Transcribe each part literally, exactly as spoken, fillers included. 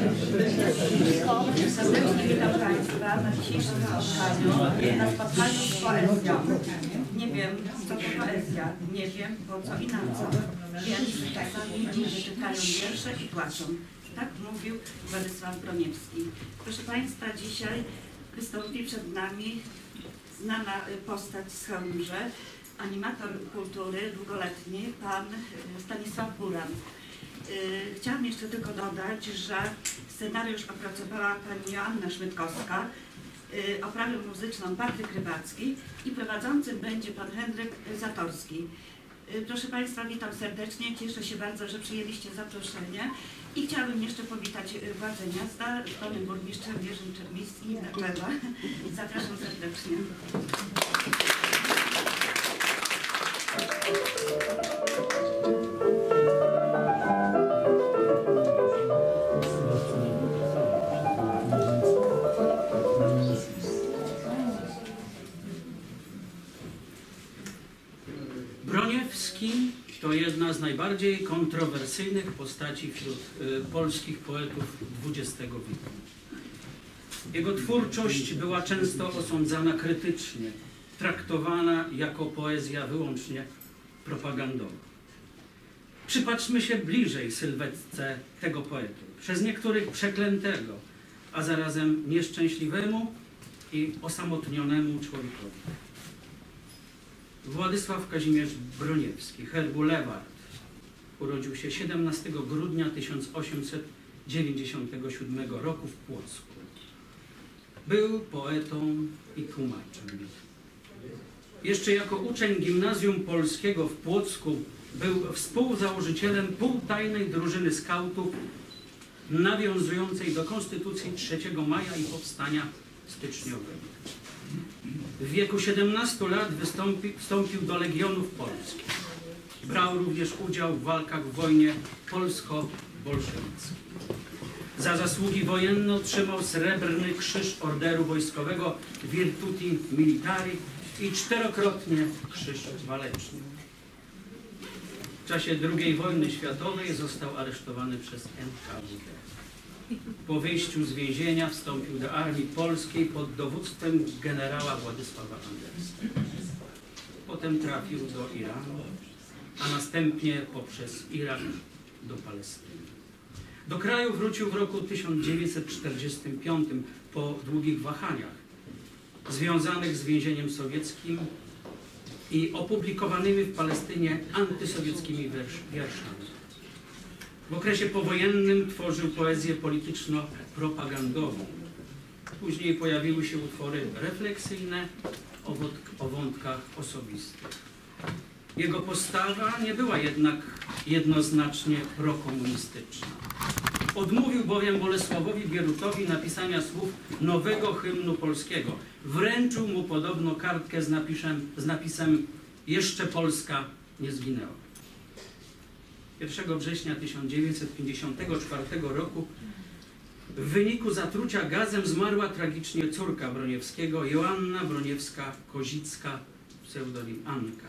Serdecznie witam Państwa na dzisiejszym spotkaniu, na spotkaniu z poezją. Nie wiem, co to poezja, nie wiem, po co i na co, więc czasami ludzie czytają wiersze i płaczą. Tak mówił Władysław Broniewski. Proszę Państwa, dzisiaj wystąpi przed nami znana postać z Chełmże, animator kultury długoletni, pan Stanisław Buran. Chciałam jeszcze tylko dodać, że scenariusz opracowała pani Joanna Szmytkowska, oprawę muzyczną Patryk Rybacki i prowadzącym będzie pan Henryk Zatorski. Proszę Państwa, witam serdecznie, cieszę się bardzo, że przyjęliście zaproszenie i chciałabym jeszcze powitać władze miasta z panem burmistrzem Jerzym Czermińskim na czele. Zapraszam serdecznie. Broniewski to jedna z najbardziej kontrowersyjnych postaci wśród y, polskich poetów dwudziestego wieku. Jego twórczość była często osądzana krytycznie, traktowana jako poezja wyłącznie propagandowa. Przypatrzmy się bliżej sylwetce tego poety, przez niektórych przeklętego, a zarazem nieszczęśliwemu i osamotnionemu człowiekowi. Władysław Kazimierz Broniewski, herbu Lewart, urodził się siedemnastego grudnia tysiąc osiemset dziewięćdziesiątego siódmego roku w Płocku. Był poetą i tłumaczem. Jeszcze jako uczeń Gimnazjum Polskiego w Płocku był współzałożycielem półtajnej drużyny skautów nawiązującej do Konstytucji trzeciego maja i powstania styczniowego. W wieku siedemnastu lat wystąpi, wstąpił do Legionów Polskich. Brał również udział w walkach w wojnie polsko-bolszewickiej. Za zasługi wojenne otrzymał Srebrny Krzyż Orderu Wojskowego Virtuti Militari i czterokrotnie Krzyż Waleczny. W czasie drugiej wojny światowej został aresztowany przez N K W D. Po wyjściu z więzienia wstąpił do Armii Polskiej pod dowództwem generała Władysława Andersa. Potem trafił do Iranu, a następnie poprzez Irak do Palestyny. Do kraju wrócił w roku tysiąc dziewięćset czterdziestym piątym po długich wahaniach związanych z więzieniem sowieckim i opublikowanymi w Palestynie antysowieckimi wierszami. W okresie powojennym tworzył poezję polityczno-propagandową. Później pojawiły się utwory refleksyjne o, o wątkach osobistych. Jego postawa nie była jednak jednoznacznie prokomunistyczna. Odmówił bowiem Bolesławowi Bierutowi napisania słów nowego hymnu polskiego. Wręczył mu podobno kartkę z napisem, z napisem „Jeszcze Polska nie zginęła”. pierwszego września tysiąc dziewięćset pięćdziesiątego czwartego roku w wyniku zatrucia gazem zmarła tragicznie córka Broniewskiego, Joanna Broniewska-Kozicka, pseudonim Anka.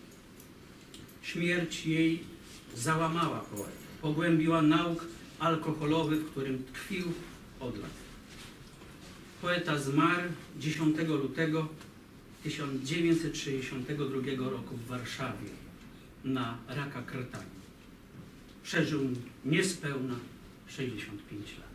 Śmierć jej załamała poetę, pogłębiła nauk alkoholowy, w którym tkwił od lat. Poeta zmarł dziesiątego lutego tysiąc dziewięćset sześćdziesiątego drugiego roku w Warszawie na raka krtani. Przeżył niespełna sześćdziesiąt pięć lat.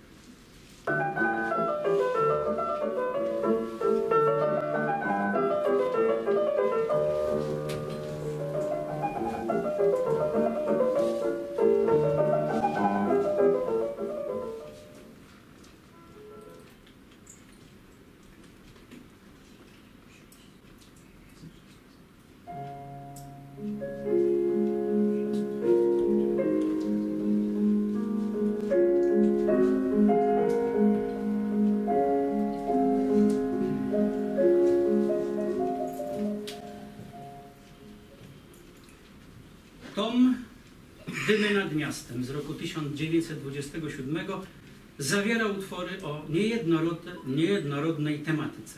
Tom Dymy nad miastem z roku tysiąc dziewięćset dwudziestego siódmego zawiera utwory o niejednorodnej tematyce.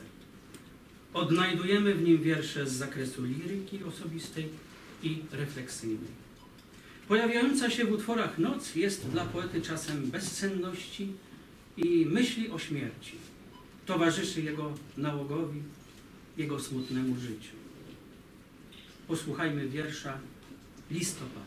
Odnajdujemy w nim wiersze z zakresu liryki osobistej i refleksyjnej. Pojawiająca się w utworach noc jest dla poety czasem bezsenności i myśli o śmierci. Towarzyszy jego nałogowi, jego smutnemu życiu. Posłuchajmy wiersza Listopad.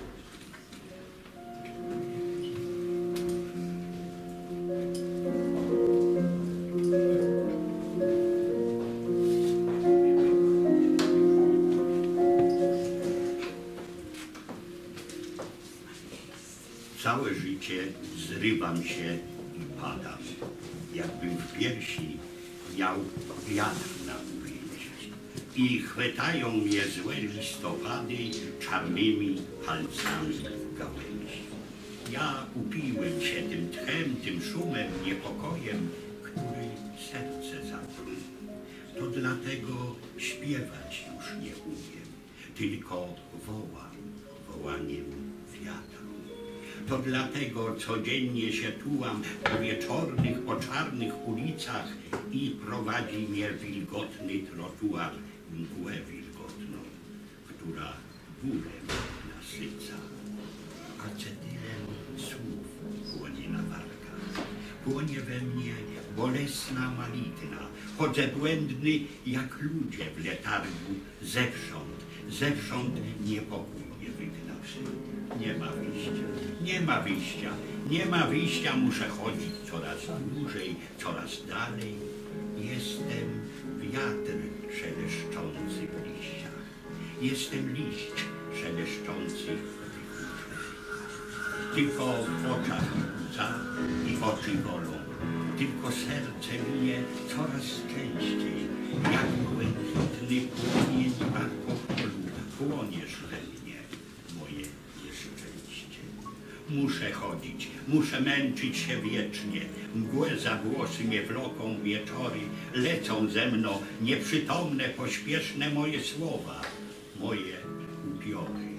Całe życie zrywam się i padam, jakbym w piersi miał wiatr na uwięzi. I chwytają mnie złe listopady czarnymi palcami w gałęzi. Ja upiłem się tym tchem, tym szumem, niepokojem, który serce zatruł. To dlatego śpiewać już nie umiem, tylko wołam wołaniem wiatru. To dlatego codziennie się tułam po wieczornych, po czarnych ulicach i prowadzi mnie wilgotny trotuar w mgłę wilgotną, która bólem nasyca. Acetylem słów płonie na wargach, płonie we mnie bolesna maligna. Chodzę błędny jak ludzie w letargu, zewsząd, zewsząd niepokój mnie wygnawszy. Nie ma wyjścia, nie ma wyjścia, nie ma wyjścia, muszę chodzić coraz dłużej, coraz dalej. Jestem wiatr szeleszczący w liściach, jestem liść szeleszczący w wichurze. Tylko w oczach łza i oczy bolą, tylko serce bije coraz częściej, jak błękitny płomień alkoholu płoniesz we mnie, moje nieszczęście. Muszę chodzić, muszę męczyć się wiecznie, mgłę za włosy mnie wloką wieczory, lecą ze mną nieprzytomne, pośpieszne moje słowa, moje upiory.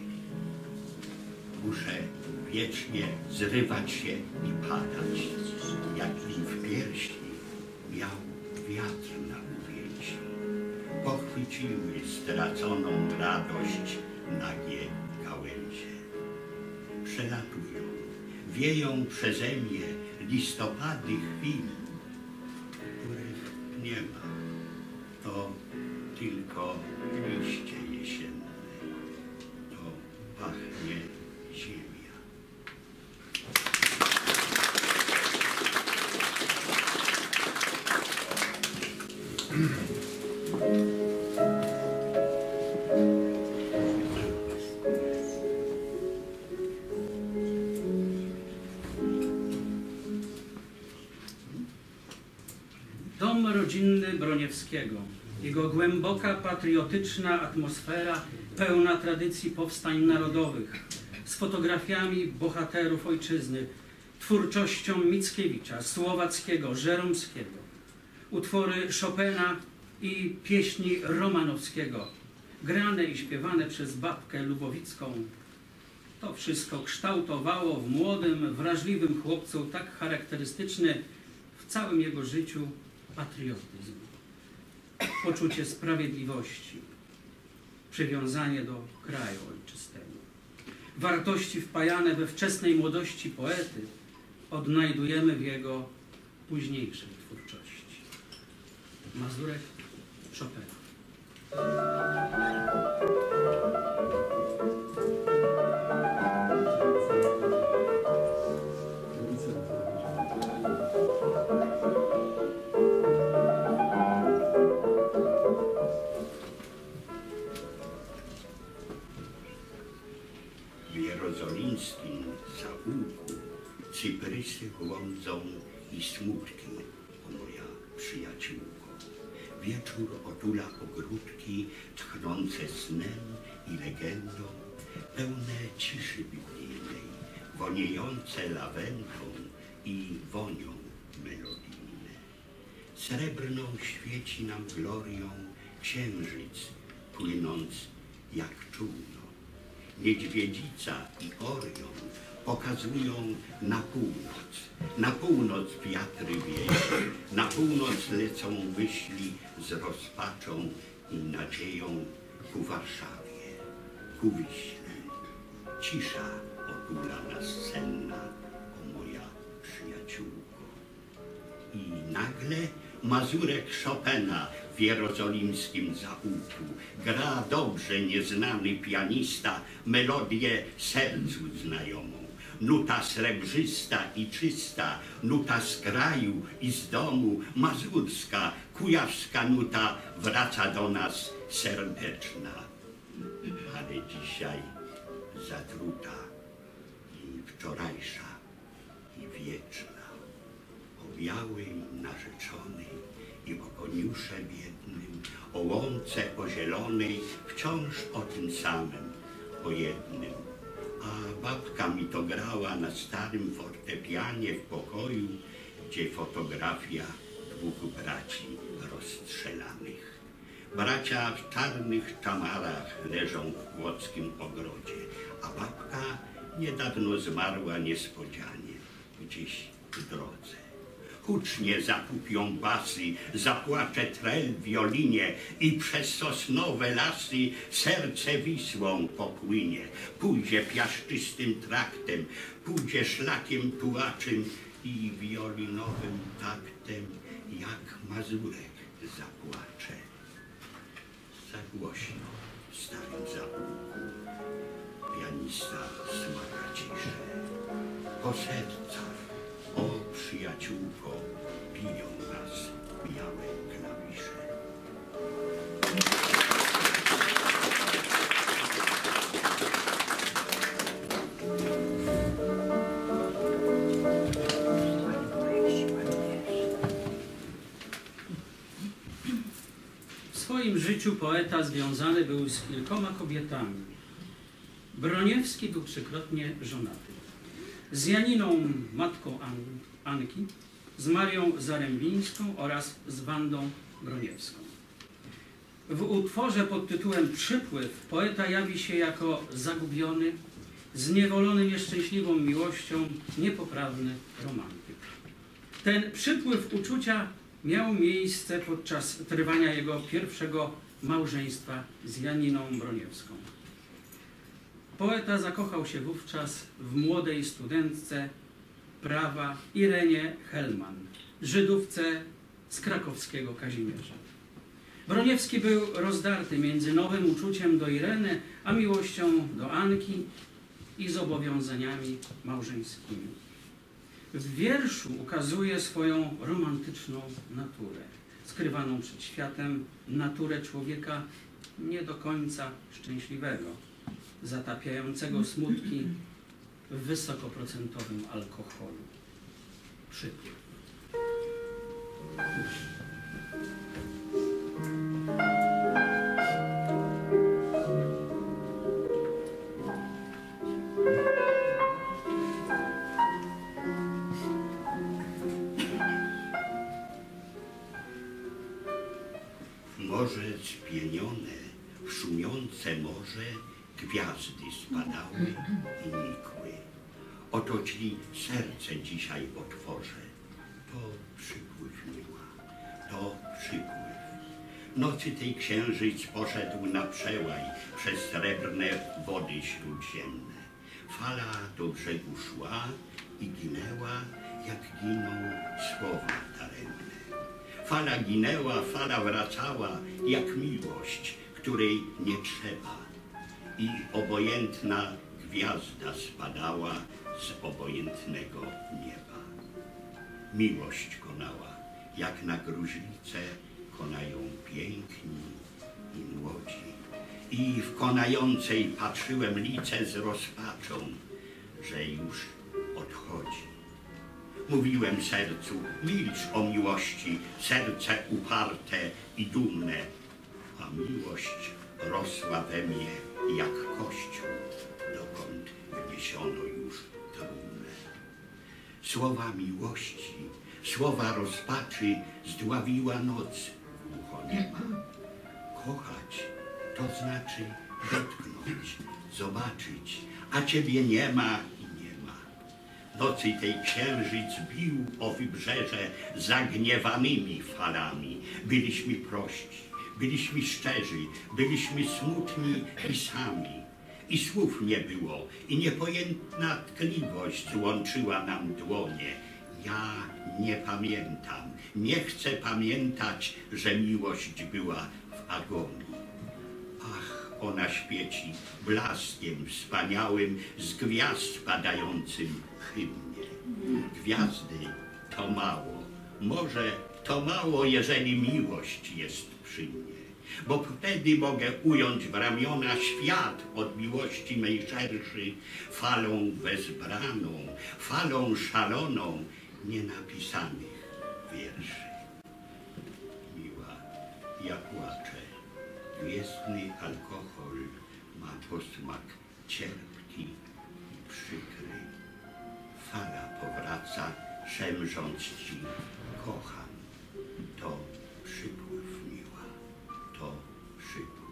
Muszę wiecznie zrywać się i padać, jakbym w piersi miał wiatr na uwięzi. Pochwyciły straconą radość nagie gałęzie. Przelatują, wieją przeze mnie listopady chwil, których nie ma. To tylko liście jesienne, to pachnie ziemia. Dom rodzinny Broniewskiego, jego głęboka patriotyczna atmosfera, pełna tradycji powstań narodowych, z fotografiami bohaterów ojczyzny, twórczością Mickiewicza, Słowackiego, Żeromskiego, utwory Chopina i pieśni Romanowskiego, grane i śpiewane przez babkę Lubowicką. To wszystko kształtowało w młodym, wrażliwym chłopcu tak charakterystyczny w całym jego życiu patriotyzm, poczucie sprawiedliwości, przywiązanie do kraju ojczystego. Wartości wpajane we wczesnej młodości poety odnajdujemy w jego późniejszej twórczości. Mazurek, Chopin. W jerozolińskim zaułku cyprysy chłądzą i smutki, o moja przyjaciółko. Wieczór otula ogródki tchnące snem i legendą, pełne ciszy biblijnej, woniejące lawendą i wonią melodijne. Srebrną świeci nam glorią księżyc, płynąc jak czółno. Niedźwiedzica i Orion pokazują na północ. Na północ wiatry wieją, na północ lecą wyśli z rozpaczą i nadzieją ku Warszawie, ku Wiśle. cisza otula nas senna, o moja przyjaciółko. I nagle mazurek Chopina w jerozolimskim zaułku gra dobrze nieznany pianista melodię sercu znajomą. Nuta srebrzysta i czysta, nuta z kraju i z domu, mazurska, kujawska nuta wraca do nas serdeczna. Ale dzisiaj zatruta i wczorajsza i wieczna. O białej narzeczonej i o koniusze biednym, o łące pozielonej, wciąż o tym samym, o jednym. A babka mi to grała na starym fortepianie w pokoju, gdzie fotografia dwóch braci rozstrzelanych. Bracia w czarnych czamarach leżą w płockim ogrodzie, a babka niedawno zmarła niespodzianie, gdzieś w drodze. Hucznie zakupią basy, zapłacze trel w wiolinie i przez sosnowe lasy serce Wisłą popłynie. Pójdzie piaszczystym traktem, pójdzie szlakiem tułaczym i wiolinowym taktem, jak mazurek zapłacze. Za głośno w starym zaułku pianista smaga ciszę. Po sercach, o przyjaciółko, biją nas białe klawisze. W swoim życiu poeta związany był z kilkoma kobietami. Broniewski był trzykrotnie żonaty. Z Janiną, matką An Anki, z Marią Zarębińską oraz z Wandą Broniewską. W utworze pod tytułem Przypływ poeta jawi się jako zagubiony, zniewolony nieszczęśliwą miłością, niepoprawny romantyk. Ten przypływ uczucia miał miejsce podczas trwania jego pierwszego małżeństwa z Janiną Broniewską. Poeta zakochał się wówczas w młodej studentce prawa Irenie Hellman, Żydówce z krakowskiego Kazimierza. Broniewski był rozdarty między nowym uczuciem do Ireny, a miłością do Anki i zobowiązaniami małżeńskimi. W wierszu ukazuje swoją romantyczną naturę, skrywaną przed światem, naturę człowieka nie do końca szczęśliwego, zatapiającego smutki w wysokoprocentowym alkoholu. Przypływ. Morze spienione, w szumiące morze gwiazdy spadały i nikły. Oto ci serce dzisiaj otworzę. To przypływ miła, to przypływ. Nocy tej księżyc poszedł na przełaj przez srebrne wody śródziemne. Fala do brzegu szła i ginęła, jak giną słowa daremne. Fala ginęła, fala wracała, jak miłość, której nie trzeba. I obojętna gwiazda spadała z obojętnego nieba. Miłość konała, jak na gruźlicę konają piękni i młodzi. I w konającej patrzyłem lice z rozpaczą, że już odchodzi. Mówiłem sercu, milcz o miłości, serce uparte i dumne, a miłość rosła we mnie jak kościół, dokąd wniesiono już trumnę. Słowa miłości, słowa rozpaczy zdławiła noc głucho nieba. Kochać to znaczy dotknąć, zobaczyć, a ciebie nie ma i nie ma. Nocy tej księżyc bił o wybrzeże zagniewanymi falami. Byliśmy prości, byliśmy szczerzy, byliśmy smutni i sami. i słów nie było, i niepojętna tkliwość łączyła nam dłonie. Ja nie pamiętam, nie chcę pamiętać, że miłość była w agonii. Ach, ona świeci blaskiem wspaniałym z gwiazd padającym hymnie. Gwiazdy to mało, może to mało, jeżeli miłość jest przy mnie, bo wtedy mogę ująć w ramiona świat od miłości mej szerszy, falą wezbraną, falą szaloną nienapisanych wierszy. Miła, ja płaczę, gwiezdny alkohol ma posmak cierpki i przykry. Fala powraca, szemrząc ci, kocham. To przypływ, miła, to przypływ.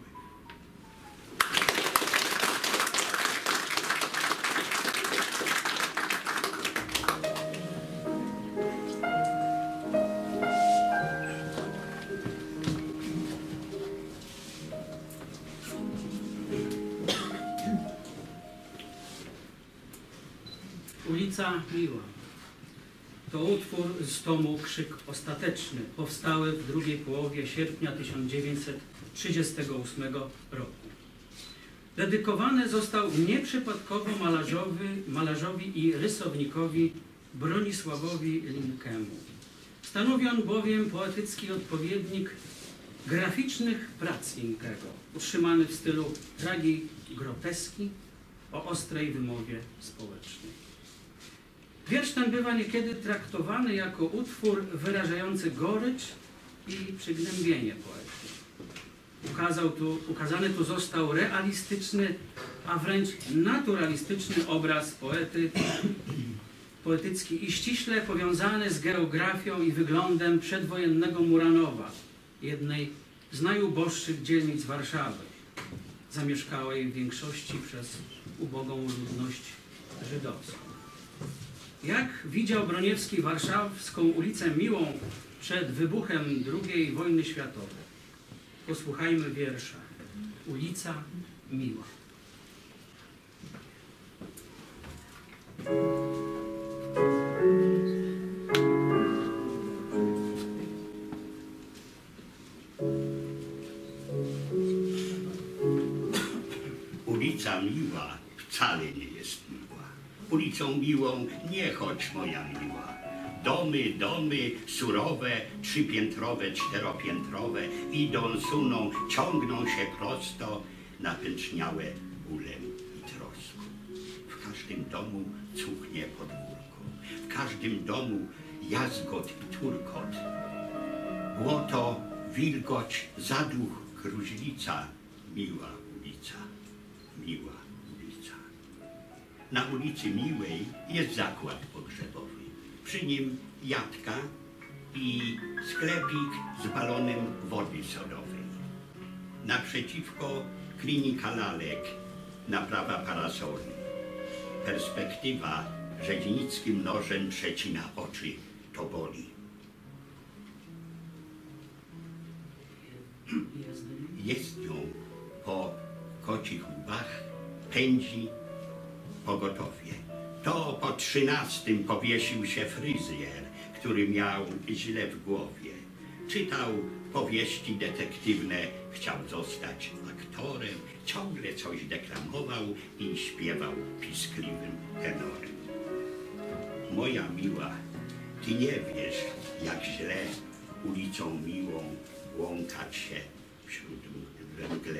Ulica Miła to utwór z tomu Krzyk Ostateczny, powstały w drugiej połowie sierpnia tysiąc dziewięćset trzydziestego ósmego roku. Dedykowany został nieprzypadkowo malarzowi, malarzowi i rysownikowi Bronisławowi Linkemu. Stanowi on bowiem poetycki odpowiednik graficznych prac Linkego, utrzymany w stylu tragi-groteski o ostrej wymowie społecznej. Wiersz ten bywa niekiedy traktowany jako utwór wyrażający gorycz i przygnębienie poety. Ukazał tu, ukazany tu został realistyczny, a wręcz naturalistyczny obraz poety, poetycki i ściśle powiązany z geografią i wyglądem przedwojennego Muranowa, jednej z najuboższych dzielnic Warszawy, zamieszkałej w większości przez ubogą ludność żydowską. Jak widział Broniewski warszawską ulicę Miłą przed wybuchem drugiej wojny światowej? Posłuchajmy wiersza. Ulica Miła. Ulica Miła wcale nie jest miła. Ulicą Miłą nie chodź, moja miła. Domy, domy surowe, trzypiętrowe, czteropiętrowe, idą, suną, ciągną się prosto, napęczniałe bólem i troską. W każdym domu cuchnie podwórko, w każdym domu jazgot i turkot. Błoto, wilgoć, zaduch, gruźlica, miła ulica, miła ulica. Na ulicy Miłej jest zakład pogrzebowy. Przy nim jadka i sklepik z balonem wody sodowej. Naprzeciwko klinika lalek, naprawa parasoli. Perspektywa rzeźnickim nożem przecina oczy, to boli. Jezdnią po kocich łbach pędzi pogotowie. To po trzynastym powiesił się fryzjer, który miał źle w głowie. Czytał powieści detektywne, chciał zostać aktorem, ciągle coś deklamował i śpiewał piskliwym tenorem. Moja miła, ty nie wiesz, jak źle ulicą Miłą błąkać się wśród we mgle,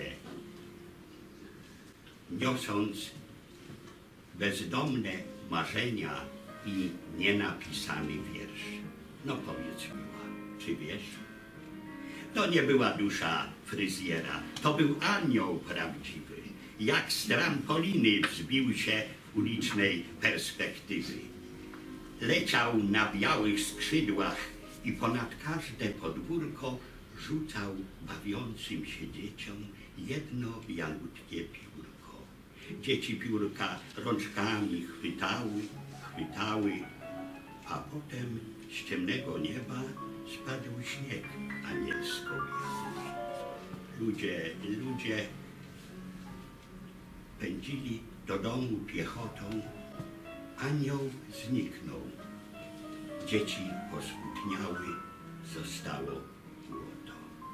niosąc bezdomne marzenia i nienapisany wiersz. No powiedz, miła, czy wiesz? To nie była dusza fryzjera, to był anioł prawdziwy. Jak z trampoliny wzbił się w ulicznej perspektywy. Leciał na białych skrzydłach i ponad każde podwórko rzucał bawiącym się dzieciom jedno bialutkie piórko. Dzieci piórka rączkami chwytały, chwytały, a potem z ciemnego nieba spadł śnieg anielsko biały. Ludzie, ludzie, pędzili do domu piechotą, anioł zniknął. Dzieci poskutniały, zostało błoto.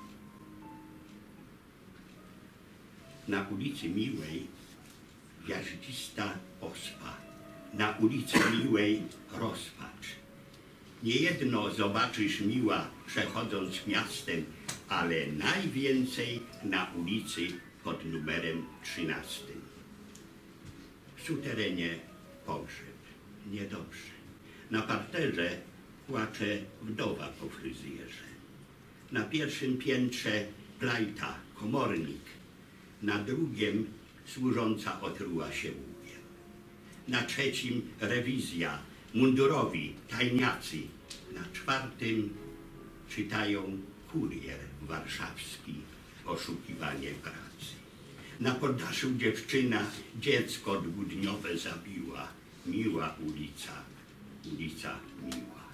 Na ulicy Miłej gwiaździsta ospa, na ulicy Miłej rozpacz. Niejedno zobaczysz, miła, przechodząc miastem, ale najwięcej na ulicy pod numerem trzynastym. W suterenie pogrzeb, niedobrze. Na parterze płacze wdowa po fryzjerze. Na pierwszym piętrze plajta, komornik. Na drugim służąca otruła się łupiem. Na trzecim rewizja, mundurowi, tajniacy. Na czwartym czytają kurier warszawski, poszukiwanie pracy. Na poddaszu dziewczyna dziecko dwudniowe zabiła. Miła ulica, ulica miła.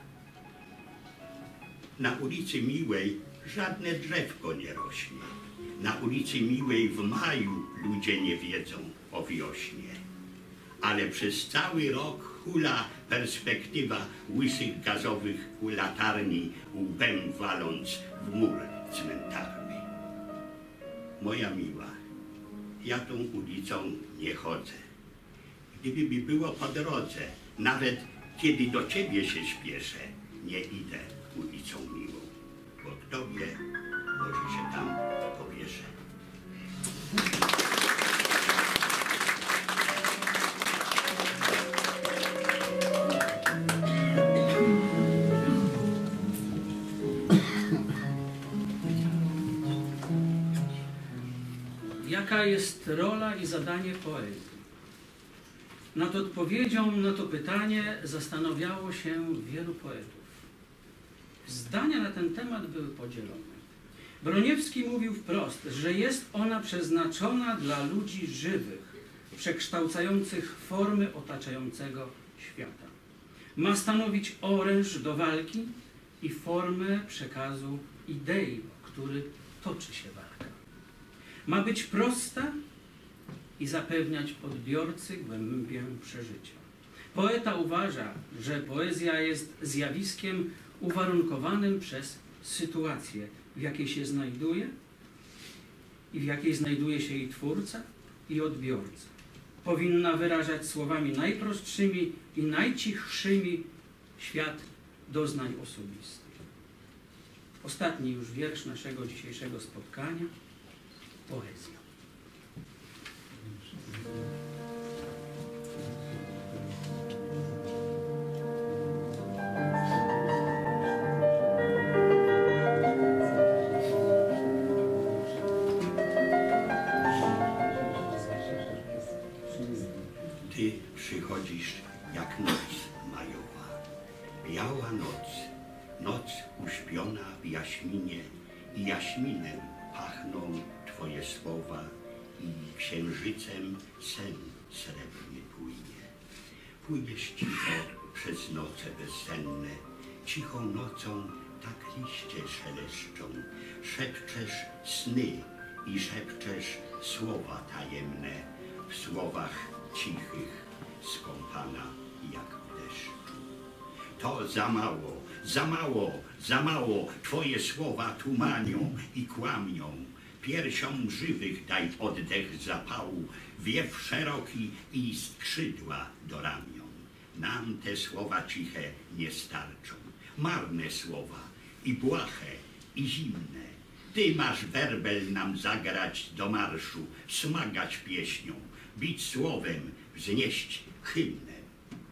Na ulicy Miłej żadne drzewko nie rośnie. Na ulicy Miłej w maju ludzie nie wiedzą o wiośnie. Ale przez cały rok hula perspektywa łysych gazowych latarni, łbem waląc w mur cmentarny. Moja miła, ja tą ulicą nie chodzę. Gdyby mi było po drodze, nawet kiedy do ciebie się śpieszę, nie idę ulicą miłą, bo kto wie, może się tam powieszę. Jaka jest rola i zadanie poezji? Nad odpowiedzią na to pytanie zastanawiało się wielu poetów. Zdania na ten temat były podzielone. Broniewski mówił wprost, że jest ona przeznaczona dla ludzi żywych, przekształcających formy otaczającego świata. Ma stanowić oręż do walki i formę przekazu idei, o który toczy się walka. Ma być prosta i zapewniać odbiorcy głębię przeżycia. Poeta uważa, że poezja jest zjawiskiem uwarunkowanym przez sytuację, w jakiej się znajduje i w jakiej znajduje się jej twórca i odbiorca. Powinna wyrażać słowami najprostszymi i najcichszymi świat doznań osobistych. Ostatni już wiersz naszego dzisiejszego spotkania. Poezja. Ty przychodzisz jak noc majowa, biała noc, noc uśpiona w jaśminie i jaśminem pachną Twoje słowa i księżycem sen srebrny płynie. Płyniesz cicho przez noce bezsenne, cichą nocą tak liście szeleszczą, szepczesz sny i szepczesz słowa tajemne, w słowach cichych skąpana jak w deszczu. To za mało, za mało, za mało, Twoje słowa tumanią i kłamią. Piersiom żywych daj oddech zapału, wiew szeroki i skrzydła do ramion. Nam te słowa ciche nie starczą, marne słowa i błahe i zimne. Ty masz werbel nam zagrać do marszu, smagać pieśnią, bić słowem, wznieść hymnem.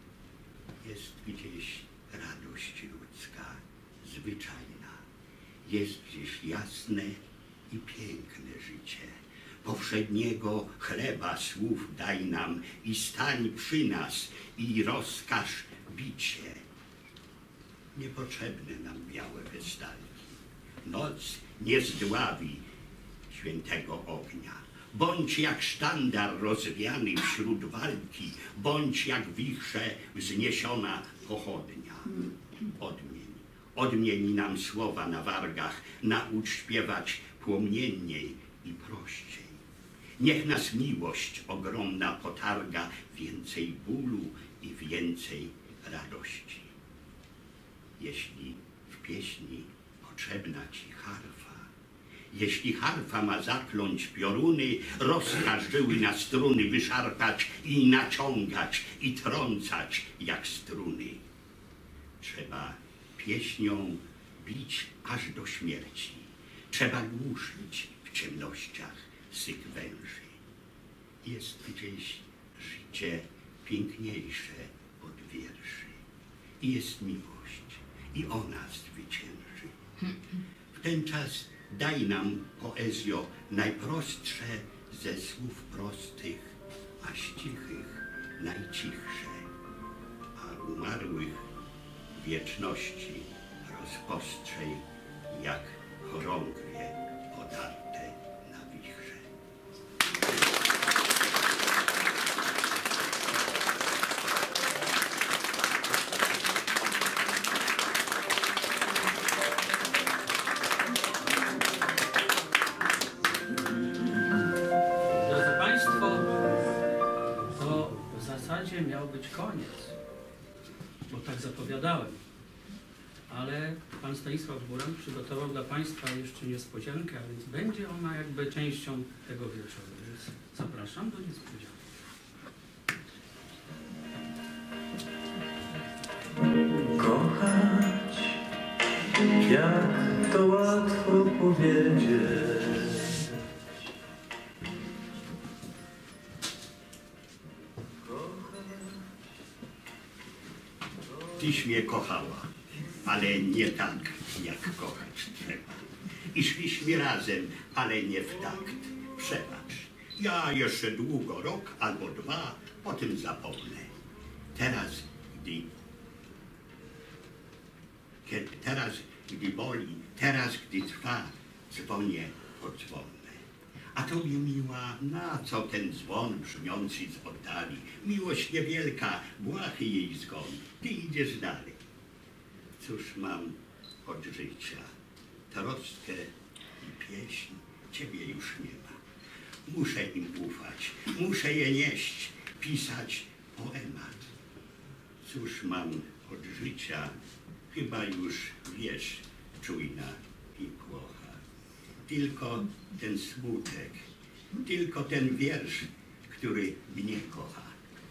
Jest gdzieś radość ludzka, zwyczajna, jest gdzieś jasne i piękne życie. Powszedniego chleba słów daj nam i stań przy nas i rozkaż bicie. Niepotrzebne nam białe westalki. Noc nie zdławi świętego ognia. Bądź jak sztandar rozwiany wśród walki, bądź jak wichrze wzniesiona pochodnia. Odmień, odmień nam słowa na wargach, naucz śpiewać płomienniej i prościej. Niech nas miłość ogromna potarga, więcej bólu i więcej radości. Jeśli w pieśni potrzebna ci harfa, jeśli harfa ma zakląć pioruny, rozkaż żyły na struny wyszarpać i naciągać i trącać jak struny. Trzeba pieśnią bić aż do śmierci. Trzeba głuszyć w ciemnościach sych węży. Jest gdzieś życie piękniejsze od wierszy. I jest miłość. I ona zwycięży. W ten czas daj nam, poezjo, najprostsze ze słów prostych, a ścichych najcichsze, a umarłych wieczności rozpostrzej jak chorągwie podarte na wichrze. Drodzy Państwo, to w zasadzie miał być koniec, bo tak zapowiadałem. Ale pan Stanisław Buran przygotował dla Państwa jeszcze niespodziankę, a więc będzie ona jakby częścią tego wieczoru. Więc zapraszam do niespodzianki. Kochać, jak to łatwo powiedzieć. Tyś mnie kochała, ale nie tak, jak kochać trzeba. I szliśmy razem, ale nie w takt. Przebacz, ja jeszcze długo, rok albo dwa, potem zapomnę. Teraz, gdy... Kiedy, teraz, gdy boli, teraz, gdy trwa, dzwonię podzwonne. A tobie, miła, na co ten dzwon brzmiący z oddali? Miłość niewielka, błahy jej zgon, ty idziesz dalej. Cóż mam od życia? Troskę i pieśń ciebie już nie ma. Muszę im ufać, muszę je nieść, pisać poemat. Cóż mam od życia? Chyba już wiesz, czujna i płocha. Tylko ten smutek, tylko ten wiersz, który mnie kocha.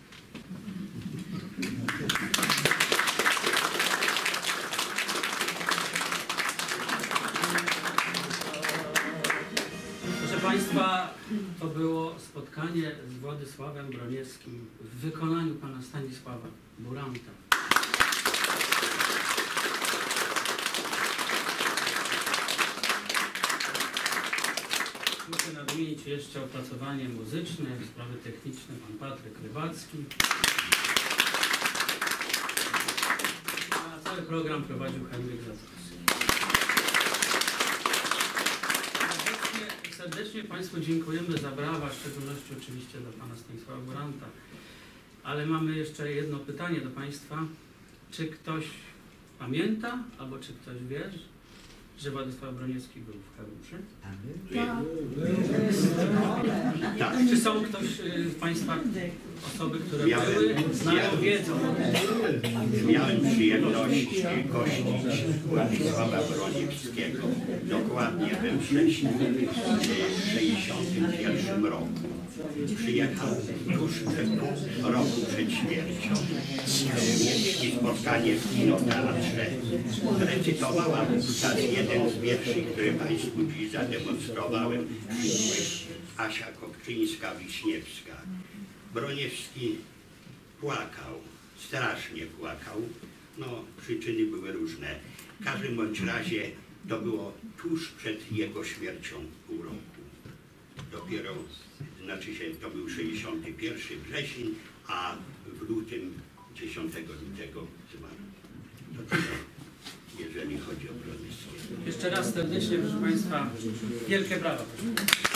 Proszę Państwa, to było spotkanie z Władysławem Broniewskim w wykonaniu pana Stanisława Buranta. Muszę nadmienić jeszcze opracowanie muzyczne, sprawy techniczne pan Patryk Rybacki. A cały program prowadził Henryk Zatorski. Serdecznie, serdecznie Państwu dziękujemy za brawa, w szczególności oczywiście dla pana Stanisława Buranta. Ale mamy jeszcze jedno pytanie do Państwa. Czy ktoś pamięta, albo czy ktoś wie, że Władysław Broniewski był w Kałuży? Tak. Czy są ktoś z Państwa osoby, które Miałem- były, znają, miałem- wiedzą? Miałem przyjemność gościć Władysława Broniewskiego dokładnie we wrześniu w sześćdziesiątym pierwszym roku. Przyjechał tuż przed roku przed śmiercią. Mieliśmy spotkanie w kinoteatrze. Recytowała wówczas jeden z wierszy, który Państwu dziś zademonstrowałem. Przyszłych Asia Kopczyńska-Wiśniewska. Broniewski płakał, strasznie płakał. No, przyczyny były różne. W każdym bądź razie to było tuż przed jego śmiercią pół roku. Dopiero, znaczy się, to był sześćdziesiąty pierwszy wrzesień, a w lutym, dziesiątego lutego zmarł. To tyle, jeżeli chodzi o Broniewskiego. Jeszcze raz serdecznie, proszę Państwa, wielkie brawa.